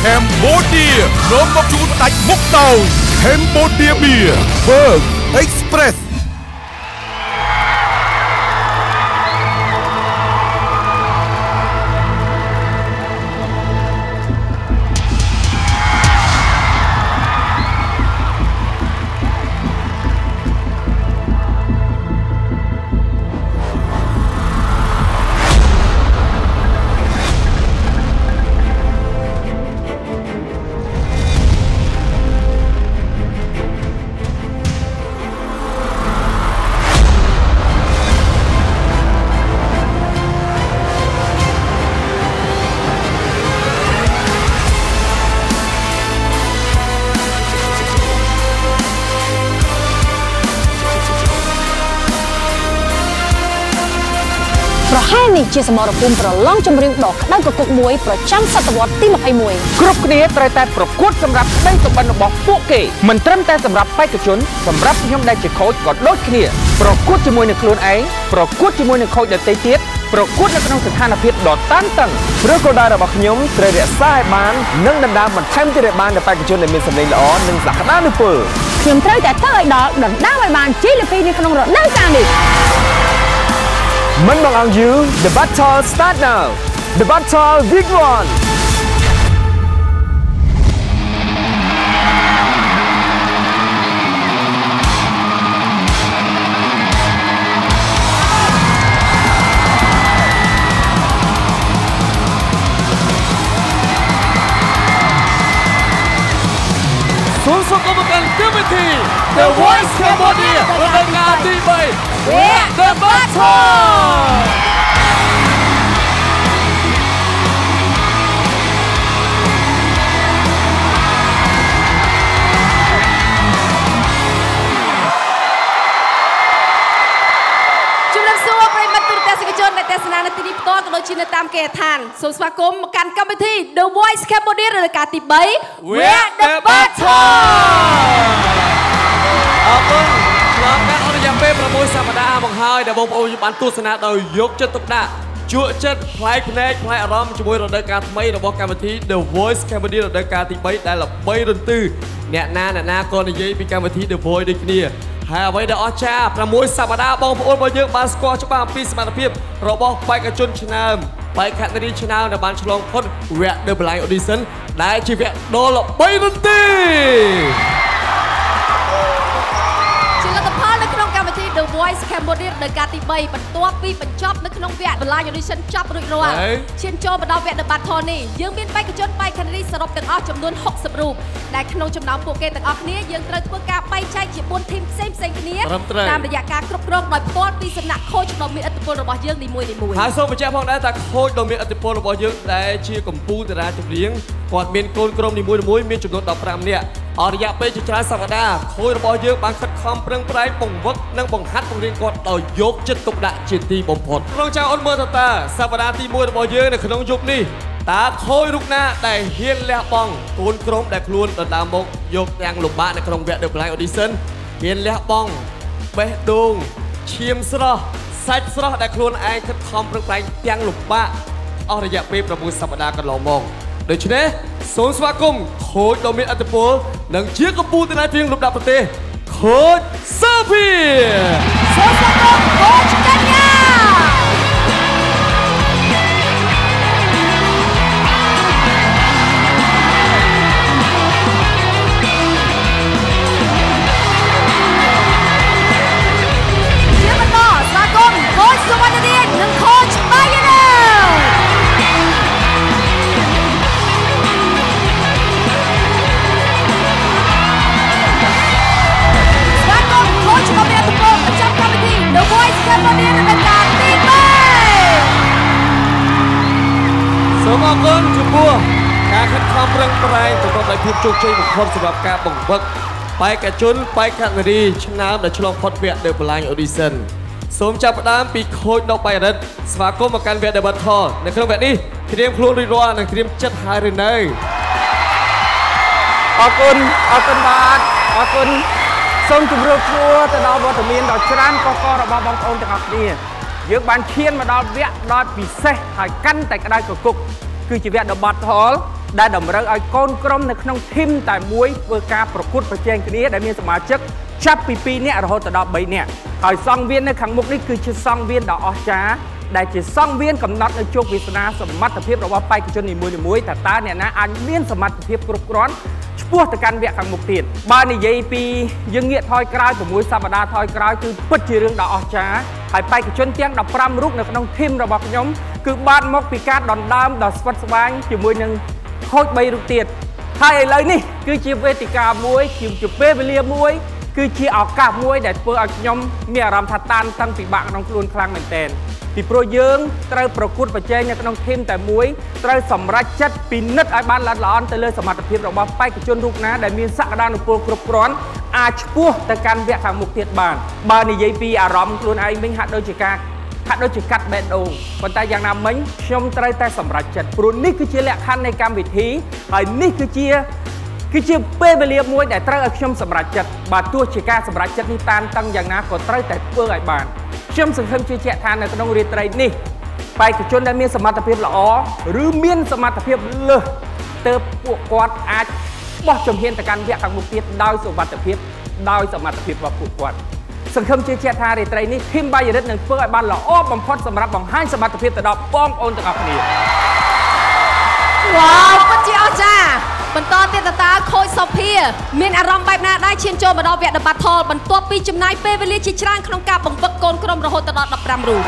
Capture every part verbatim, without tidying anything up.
Cambodia ព្រមមកជួនដាច់មុខដោយ Cambodia Beer Berg Expressប្រហែលនេះជាសមរភូមិប្រឡងចម្រៀងដ៏ក្តៅគគុកមួយប្រចាំសតវត្សទីยี่สิบเอ็ดគ្រប់គ្នាត្រូវតែប្រកួតសម្រាប់ក្តីសុបិនរបស់ពួកគេមិនត្រឹមតែសម្រាប់បេក្ខជនសម្រាប់ខ្ញុំដែលជាខូចក៏ដូចគ្នាប្រកួតជាមួយនឹងខ្លួនឯងប្រកួតជាមួយនឹងខូចដទៃទៀតប្រកួតនៅក្នុងស្ថានភាពដ៏តានតឹងព្រោះគោលដៅរបស់ខ្ញុំត្រូវរក្សាឲ្យបាននិងដណ្ដើមបន្ថែមទៀតឲ្យបានដល់បេក្ខជនដែលមានសម្លេងល្អនិងសក្តានុពលខ្ញុំត្រូវតែធ្វើឲ្យដល់ដណ្ដើមឲ្យបានជាលើពីនេះក្នុងរដូវកាលនេះមិនបងអង្គយូ The battle start now The battle big one សូមសូមកម្មការកម្មវិធី The Voice Cambodia រដូវកាលទីបី The battle ទេសនានៅទីនេះផ្ទាល់ក៏ដូចជានៅតាមគេដ្ឋានសូមស្វាគមន៍មកកាន់កម្មវិធី The Voice Cambodia រដូវកាលទីបី We're the battle អរគុណឆ្លងកាត់អស់រយៈពេលប្រាំមួយសប្តាហ៍មកហើយដែលបងប្អូនបានទស្សនាដោយយកចិត្តទុកដាក់ជក់ចិត្តផ្លែកភ្នែកផ្លែអារម្មណ៍ជាមួយរដូវកាលថ្មីរបស់កម្មវិធី The Voice Cambodia រដូវកាលទីបីដែលល្បីរន្ទឺអ្នកណាអ្នកណាក៏និយាយពីកម្មវិធី The Voice ដូចគ្នាហើយអ្វីដែលអស្ចារ្យប្រាំមួយសប្តាហ៍បងប្អូនរបស់យើងបានស្គាល់ច្បាស់អំពីសមត្ថភាពរបស់បេក្ខជនឆ្នើមបេក្ខនារីឆ្នើមដែលបានឆ្លងផុតវគ្គ The Blind Audition ដែលជាវគ្គដ៏ល្បីរន្ទឺជាលទ្ធផលនៅក្នុងកម្មវិធី The Voice Cambodia រដូវកាលទីបីបន្ទាប់ពីបញ្ចប់នៅក្នុងវគ្គ The Blind Audition ចប់រួចរាល់ឈានចូលមកដល់វគ្គ The Battle នេះយើងមានបេក្ខជនបេក្ខនារីសរុបទាំងអស់ចំនួនหกสิบរូបដែលក្នុងចំណោមពួកគេទាំងអស់គ្នាយើងត្រូវធ្វើការបែងចែកជាបួនធីមផ្សេងផ្សេងគ្នាតាមរយៈការគ្រប់គ្រងដោយផ្ទាល់ពីសំណាក់ខូចដ៏មានឥទ្ធិពលរបស់យើងនីមួយៗហើយសូមបញ្ជាក់ផងដែរថាខូចដ៏មានឥទ្ធិពលរបស់យើងដែលជាកម្ពុជាតារាចម្រៀងគាត់មានកូនក្រុមនីមួយៗមានចំនួនដប់ប្រាំនាក់អស់រយៈពេលជាច្រើនសប្តាហ៍ខូចរបស់យើងបានខិតខំប្រឹងប្រែងបង្វឹកនិងបង្ហាត់បង្រៀនគាត់ដោយយកចិត្តទុកដាក់ជាទីបំផុតក្នុងចៅអូនមើលទៅតាសប្តាហ៍ទីមួយរបស់យើងនៅក្នុងយប់នេះតើខូចរូបណាដែលហ៊ានលះបង់កូនក្រុមដែលខ្លួនដណ្ដើមមកយកទាំងលំបាកនៅក្នុងវគ្គ The Blind Audition ហ៊ានលះបង់បេះដូងឈាមស្រស់សាច់ស្រស់ដែលខ្លួនឯងខិតខំប្រឹងប្រែងទាំងលំបាកអស់រយៈពេលប្រាំមួយសប្តាហ៍កន្លងមកដូច្នេះសូមស្វាគមន៍ខូចដ៏មានឥទ្ធិពលនិងជាកម្ពុជាតារាចម្រៀងលំដាប់ប្រទេសខូចសាភីសូមស្វាគមន៍ខូចកញ្ញាសុវណ្ណរាជនិងខូចបាយណាស្វាគមន៍ខូចមកមានទំព័រប្រចាំកម្មវិធី The Voice Cambodia រដូវកាលទីបីសូមអរគុណចំពោះការខិតខំប្រឹងប្រែងប្រកបដោយភាពជោគជ័យបំផុតសម្រាប់ការបង្វឹកបេក្ខជនបេក្ខនារីឆ្នើមដែលឆ្លងផុតវគ្គ The Blind Auditionសូមចាប់ផ្ដើមពីខូចដល់បៃរិទ្ធស្វាគមន៍មកកាន់វគ្គ The Battle នៅក្នុងវគ្គនេះត្រៀមខ្លួនរួចរាល់និងត្រៀមចិត្តហើយឬនៅអរគុណអរគុណបាទអរគុណសូមជម្រាបសួរទៅដល់វត្តមានដ៏ច្រើនកករបស់បងប្អូនទាំងអស់គ្នាយើងបានឈានមកដល់វគ្គដ៏ពិសេសហើយកាន់តែក្តៅគគុកគឺជាវគ្គ The Battle ដែលតម្រូវឲ្យកូនក្រុមនៅក្នុងធីមតែមួយធ្វើការប្រកួតប្រជែងគ្នាដែលមានសមាជិកចាប់ពីពីរនាក់រហូតដល់បីនាក់ហើយសង្វៀននៅខាងមុខនេះគឺជាសង្វៀនដ៏អស្ចារ្យដែលជាសង្វៀនកំណត់នៅជោគវាសនាសមត្ថភាពរបស់បេក្ខជននីមួយៗថាតើអ្នកណាអាចមានសមត្ថភាពគ្រប់គ្រាន់ឆ្ពោះទៅកាន់វគ្គខាងមុខទៀតបើនិយាយពីយើងងាកថយក្រោយ៦សប្តាហ៍ថយក្រោយគឺពិតជារឿងដ៏អស្ចារ្យហើយបេក្ខជនទាំងដប់ប្រាំរូបនៅក្នុងធីមរបស់ខ្ញុំគឺបានមកពីការដណ្ដើមដ៏ស្វិតស្វាញជាមួយនឹងខូចបីរូបទៀតហើយឥឡូវនេះគឺជាវេទិកាមួយជាពេលវេលាមួយគឺជាឱកាសមួយដែលធ្វើឲ្យខ្ញុំមានអារម្មណ៍ថាតានតឹងពិបាកក្នុងខ្លួនខ្លាំងមែនទែនពីព្រោះយើងត្រូវប្រកួតប្រជែងនៅក្នុងធីមតែមួយត្រូវសម្រេចចិត្តពិនិត្យឲ្យបានល្អិតល្អន់ទៅលើសមត្ថភាពរបស់បេក្ខជនរូបណាដែលមានសក្តានុពលគ្រប់គ្រាន់អាចឆ្ពោះទៅកាន់វគ្គខាងមុខទៀតបានបើនិយាយពីអារម្មណ៍ខ្លួនឯងវិញហាក់ដូចជាការហាក់ដូចជាកាត់បេះដូងប៉ុន្តែយ៉ាងណាមិញខ្ញុំត្រូវតែសម្រេចចិត្តព្រោះនេះគឺជាលក្ខខណ្ឌនៃកម្មវិធីហើយនេះគឺជាគឺជាពេលវេលាមួយដែលត្រូវឲ្យខ្ញុំសម្រេចចិត្តបើទោះជាការសម្រេចចិត្តនេះតានតឹងយ៉ាងណាក៏ត្រូវតែធ្វើឲ្យបានខ្ញុំសង្ឃឹមជឿជាក់ថានៅក្នុងរាត្រីនេះបេក្ខជនដែលមានសមត្ថភាពល្អឬមានសមត្ថភាពលើសទើបពួកគាត់អាចបោះជំហានទៅកាន់វគ្គខាងមុខទៀតដោយសុវត្ថិភាពដោយសមត្ថភាពរបស់ពួកគាត់សង្ឃឹមជឿជាក់ថារាត្រីនេះធីមបាយរិទ្ធនឹងធ្វើឲ្យបានល្អបំផុតសម្រាប់បង្ហាញសមត្ថភាពទៅដល់បងប្អូនទាំងអស់គ្នាវ៉ាវពិតជាអស្ចារ្យបន្តទៀតតើខូចសុភាមានអារម្មណ៍បែបណាដែរឈានចូលមកដល់វគ្គ The Battle បន្ទាប់ពីចំណាយពេលវេលាជាច្រើនក្នុងការបង្វឹកកូនក្រុមរហូតដល់ដប់ប្រាំរូប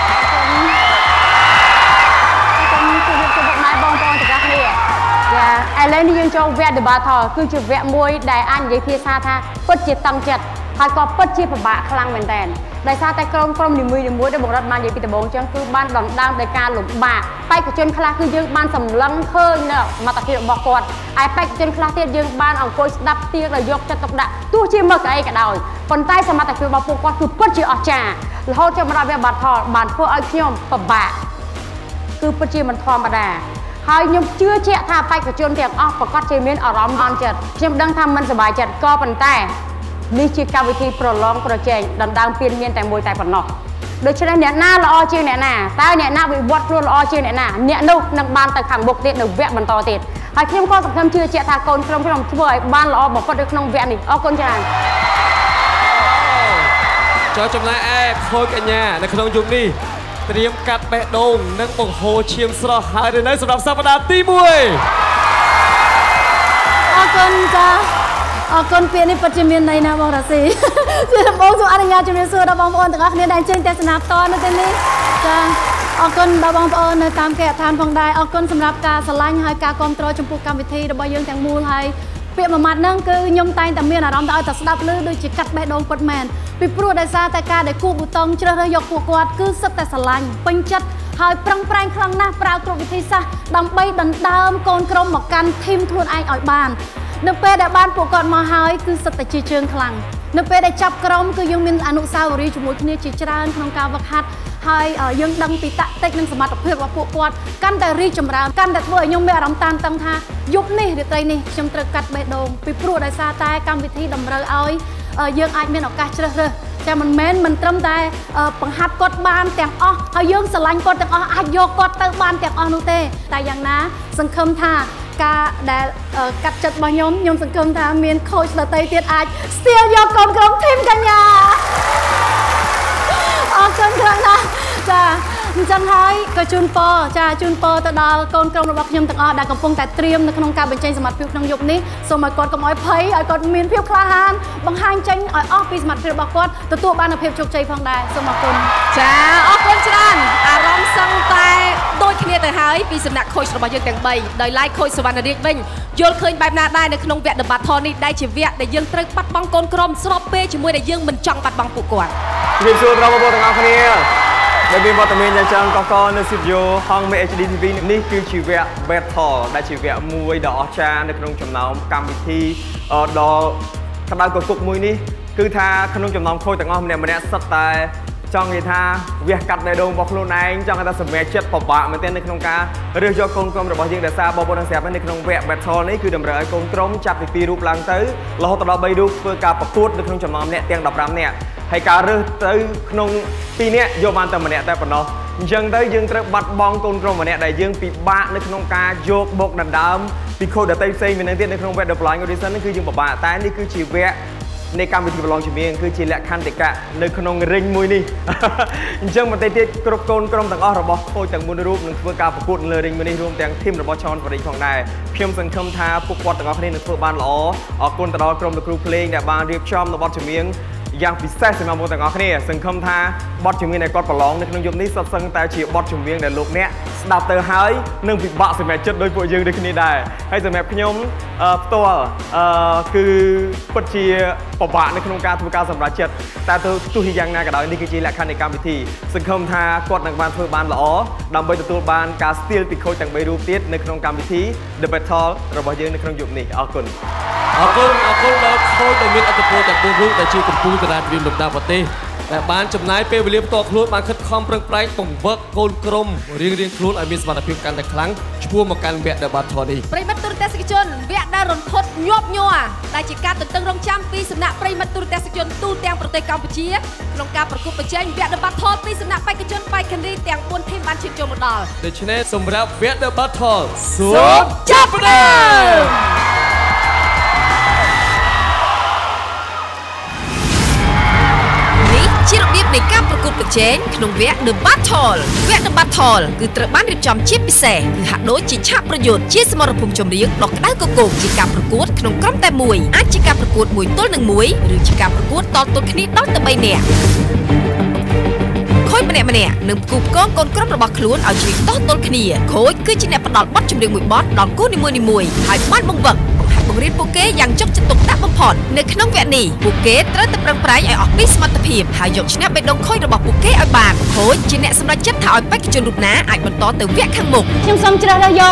ខ្ញុំជម្រាបសួរបងប្អូនទាំងអស់គ្នាចាឥឡូវនេះយើងចូលវគ្គ The Battle គឺជាវគ្គមួយដែលអាចនិយាយភាសាថាពិតជាតឹងចិត្តហើយក៏ពិតជាពិបាកខ្លាំងមែនទែនដោយសារតែក្រុមក្រុមនីមួយៗដែលបង្រត់បាននិយាយពីដំបូងចឹងគឺបានដណ្ដើមដោយការលំបាកបេក្ខជនខ្លះគឺយើងបានសម្លឹងឃើញនៅសមត្ថភាពរបស់គាត់ហើយបេក្ខជនខ្លះទៀតយើងបានអង្គុយស្ដាប់ទៀងដោយយកចិត្តទុកដាក់ទោះជាមើលកៅអីក៏ដោយប៉ុន្តែសមត្ថភាពរបស់ពួកគាត់គឺពិតជាអស្ចារ្យរហូតចូលមកដល់វគ្គ Battle បានធ្វើឲ្យខ្ញុំពិបាកគឺពិតជាមិនធម្មតាហើយខ្ញុំជឿជាក់ថាបេក្ខជនទាំងអស់ប្រកាសជាមានអារម្មណ៍អន់ចិត្តខ្ញុំដឹងថាមិនសប្បាយចិត្តក៏ប៉ុន្តែនេះជាកម្មវិធីប្រឡងប្រជែងដណ្ដើមពានមានតែមួយតែប៉ុណ្ណោះដូច្នេះអ្នកណាល្អជាងអ្នកណាតើអ្នកណាវិវត្តខ្លួនល្អជាងអ្នកណាអ្នកនោះនឹងបានទៅខាងមុខទៀតនៅវគ្គបន្តទៀតហើយខ្ញុំក៏សង្ឃឹមជឿជាក់ថាកូនក្រុមខ្ញុំធ្វើឲ្យបានល្អបំផុតនៅក្នុងវគ្គនេះអរគុណច្រើនចូលចំណែកឯខូចកញ្ញានៅក្នុងយុគនេះត្រៀមកាត់បេះដូងនិងបង្ហូរឈាមស្រស់ហើយនៅសម្រាប់សប្តាហ៍ទីមួយអរគុណចាអរគុណពាក្យនេះពិតជាមានន័យណាស់បងរ៉ាស៊ីជាដំបូងសូមអនុញ្ញាតជម្រាបសួរដល់បងប្អូនទាំងអស់គ្នាដែលចេញទស្សនាផ្ទាល់នៅទីនេះចាអរគុណដល់បងប្អូននៅតាមគេហដ្ឋានផងដែរអរគុណសម្រាប់ការស្រឡាញ់ហើយការគាំទ្រចំពោះកម្មវិធីរបស់យើងទាំងមូលហើយពាក្យមួយម៉ាត់ហ្នឹងគឺខ្ញុំតែងតែមានអារម្មណ៍ថាឲ្យតែស្ដាប់ឮដូចជាកាត់បេះដូងពិតមែនពីព្រោះដោយសារតែការដែលគូប៊ូតុងជ្រើសរើសយកពួកគាត់គឺសិតតែស្រឡាញ់ពេញចិត្តហើយប្រឹងប្រែងខ្លាំងណាស់ប្រើគ្រប់វិធីសាស្ត្រដើម្បីដណ្ដើមកូនក្រុមមកកាន់ធីមខ្លួនឯងឲ្យបាននៅពេលដែលបានពួកគាត់មកហើយគឺសិតតែជាជើងខ្លាំងនៅពេលដែលចាប់ក្រុមគឺយើងមានអនុស្សាវរីយ៍ជាមួយគ្នាជាច្រើនក្នុងការវឹកហាត់ហើយយើងដឹងពីតាក់ទិកនិងសមត្ថភាពរបស់ពួកគាត់កាន់តែរីកចម្រើនកាន់តែធ្វើឲ្យខ្ញុំមានអារម្មណ៍តានតឹងថាយប់នេះរាត្រីនេះខ្ញុំត្រូវកាត់បេះដូងពីព្រោះដោយសារតែកម្មវិធីតម្រូវឲ្យយើងអាចមានឱកាសជ្រើសរើសតែមិនមែនមិនត្រឹមតែបង្ហាត់គាត់បានទាំងអស់ហើយយើងស្រឡាញ់គាត់ទាំងអស់អាចយកគាត់ទៅបានទាំងអស់នោះទេតែយ៉ាងណាសង្ឃឹមថាការដែលកាត់ចិត្តរបស់ខ្ញុំខ្ញុំសង្ឃឹមថាមានខូចដទៃទៀតអាចស្ទាលយកកូនក្រុមធីមកញ្ញាអរគុណច្រើនណាស់ចាអញ្ចឹងហើយក៏ជូនពរចាជូនពរទៅដល់កូនក្រុមរបស់ខ្ញុំទាំងអស់ដែលកំពុងតែត្រៀមនៅក្នុងការបញ្ចេញសមត្ថភាពក្នុងយុគនេះសូមឲ្យគាត់កុំឲ្យភ័យឲ្យគាត់មានភាពក្លាហានបង្ហាញចេញឲ្យអស់ពីសមត្ថភាពរបស់គាត់ទទួលបាននូវភាពជោគជ័យផងដែរសូមអរគុណចាអរគុណច្រើនអារម្មណ៍សឹងតែដូចគ្នាទៅហើយពីសំណាក់ខូចរបស់យើងទាំងបីដោយឡែកខូចសវណ្ណរាជវិញយល់ឃើញបែបណាដែរនៅក្នុងវគ្គ The Battle នេះដែលជាវគ្គដែលយើងត្រូវបាត់បង់កូនក្រុមស្របពេលជាមួយដែលយើងមិនចង់បាត់បង់ពួកគាត់ជម្រាបសួរបងប្អូនទាំងអស់គ្នាដែលមានវត្តមានយ៉ាងច្រើនកកនៅស្ទូឌីយោហងមេ เอช ดี ที วี នេះគឺជាវគ្គ Battle ដែលជាវគ្គមួយដ៏អស្ចារ្យនៅក្នុងចំណោមកម្មវិធីដ៏ក្តៅគគុកមួយនេះគឺថាក្នុងចំណោមខូចទាំងអស់ម្នាក់ម្នាក់សិតតែចង់និយាយថាវះកាត់បេះដូងរបស់ខ្លួនឯងចង់ថាសម្រេចចិត្តពិបាកមែនទែននៅក្នុងការរើសយកកូនក្រុមរបស់យើងដែលសារបងប្អូនទាំងស្រាប់នៅក្នុងវគ្គ Battle នេះគឺតម្រូវឲ្យកូនក្រុមចាប់ពីពីររូបឡើងទៅរហូតដល់បីរូបធ្វើការប្រកួតនៅក្នុងចំណោមអ្នកទាំងដប់ប្រាំនាក់ហើយការរើសទៅក្នុងពីរនាក់យកបានតែម្នាក់តែប៉ុណ្ណោះចឹងទៅយើងត្រូវបាត់បង់កូនក្រុមម្នាក់ដែលយើងពិបាកនៅក្នុងការយកបុកដណ្ដើមពីខូចដតីផ្សេងមានទៀតនៅក្នុងវគ្គ The Blind Audition នេះគឺយើងពិបាកតែនេះគឺជាវគ្គនៃកម្មវិធីប្រឡងជំនាញគឺជាលក្ខន្តិកៈនៅក្នុងរិញមួយនេះអញ្ចឹងបន្តិចទៀតគ្រប់កូនក្រុមទាំងអស់របស់ខូចទាំងមូលរូបនឹងធ្វើការប្រកួតលើរិញមួយនេះរួមទាំងធីមរបស់ Chon Paris ផងដែរខ្ញុំសង្ឃឹមថាពួកគាត់ទាំងអស់គ្នានឹងធ្វើបានល្អអរគុណទៅដល់ក្រុមលោកគ្រូភ្លេងដែលបានរៀបចំនៅបទចម្រៀងយ៉ាងពិសេសសម្រាប់បងទាំងអស់គ្នាសង្ឃឹមថាបទចម្រៀងដែលគាត់ប្រឡងនៅក្នុងយប់នេះសុទ្ធសឹងតែជាបទចម្រៀងដែលលោកអ្នកស្ដាប់ទៅហើយនឹងពិបាកសម្រាប់ចិត្តដោយពួកយើងដូចគ្នាដែរហើយសម្រាប់ខ្ញុំផ្ទាល់គឺពិតជាពិបាកនៅក្នុងការធ្វើការសម្រេចចិត្តតែទៅទោះយ៉ាងណាក៏ដោយនេះគឺជាលក្ខខណ្ឌនៃកម្មវិធីសង្ឃឹមថាគាត់នឹងបានធ្វើបានល្អដើម្បីទទួលបានការស្ទៀលពីខូចទាំងបីរូបទៀតនៅក្នុងកម្មវិធី The Battle របស់យើងនៅក្នុងយប់នេះអរគុណអរគុណអរគុណដល់ខូចដែលមានអត្តពលទាំងbốnរូបដែលជាកម្ពុជាតារាត្រៀមលំដាប់ប្រទេសដែលបានចំណាយពេលវេលាផ្ទាល់ខ្លួនបានខិតខំប្រឹងប្រែងបង្វឹកកូនក្រុមរៀងរៀងខ្លួនឲ្យមានសមត្ថភាពកាន់តែខ្លាំងឆ្ពោះមកកាន់វគ្គ The Battle នេះប្រិមត្តទូរទស្សនិកជនវគ្គដែលរន្ធត់ញាប់ញ័រដែលជាការទន្ទឹងរង់ចាំពីសំណាក់ប្រិមត្តទូរទស្សនិកជនទូទាំងប្រទេសកម្ពុជាក្នុងការប្រកួតប្រជែងវគ្គ The Battle ពីសំណាក់បេក្ខជនបេក្ខនារីទាំងbốnធីមបានឈានចូលមកដល់ដូច្នេះសម្រាប់វគ្គ The Battle សូមចាប់ផ្ដើមជារបៀបនៃការប្រកួតប្រជែងក្នុងវគ្គ The Battle វគ្គ The Battle គឺត្រូវបានរៀបចំជាពិសេសគឺហាក់ដូចជាឆាកប្រយុទ្ធជាសមរភូមិចម្រៀងដ៏ក្តៅគគុកជាការប្រកួតក្នុងក្រុមតែមួយអាចជាការប្រកួតមួយទល់នឹងមួយឬជាការប្រកួតតទល់គ្នាដល់ទៅបីនាក់ខូចម្នាក់ម្នាក់នឹងផ្គូផ្គងកូនក្រុមរបស់ខ្លួនឲ្យជួយតទល់គ្នាខូចគឺជាអ្នកផ្ដល់បទចម្រៀងមួយបទដល់គូនីមួយៗហើយបានបង្វឹកបង្រៀនពួកគេយ៉ាងយកចិត្តទុកដាក់បំផុតនៅក្នុងវគ្គនេះពួកគេត្រូវតែប្រឹងប្រែងឲ្យអស់ពីសមត្ថភាពហើយយកឈ្នះបេះដូងខូចរបស់ពួកគេឲ្យបានខូចជាអ្នកសម្រេចចិត្តថាឲ្យបេក្ខជនរូបណាអាចបន្តទៅវគ្គខាងមុខខ្ញុំសូមជ្រើសរើសយក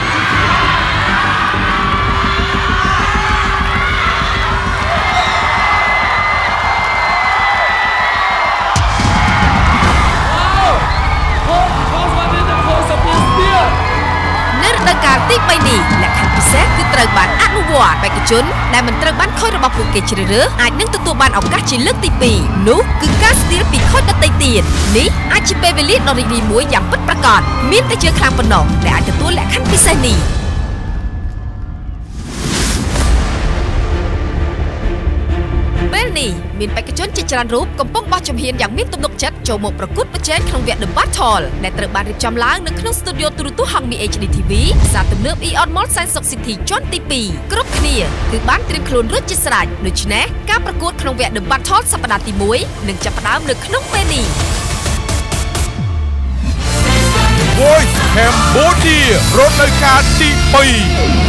នៅកាលទីបីនេះលក្ខខណ្ឌពិសេសគឺត្រូវបានអនុវត្តបេក្ខជនដែលមិនត្រូវបានខូចរបស់ពួកគេជ្រើសរើសអាចនឹងទទួលបានឱកាសជាលើកទីពីរនោះគឺការស្ទៀលពីខូចដទៃទៀតនេះអាចជាពេលវេលាដ៏រីករាយមួយយ៉ាងពិតប្រាកដមានតែជឿខ្លាំងប៉ុណ្ណោះដែលអាចទទួលលក្ខខណ្ឌពិសេសនេះពេលនេះមានបេក្ខជនជាច្រើនរូបកំពុងបោះជំហានយ៉ាងមានទំនុកចិត្តចូលមកប្រកួតប្រជែងក្នុងវគ្គ The Battle ដែលត្រូវបានរៀបចំឡើងនៅក្នុងស្ទូឌីយោទូរទស្សន៍ Hungmy เอช ดี ที វី ផ្សារទំនើប Eon Mall សែនសុខ City ជាន់ទីពីរគ្រប់គ្នាគឺបានត្រៀមខ្លួនរួចជាស្រេចដូច្នេះការប្រកួតក្នុងវគ្គ The Battle សប្តាហ៍ទីមួយនឹងចាប់ផ្ដើមនៅក្នុងពេលនេះ Voice Cambodia រដូវកាលទីពីរ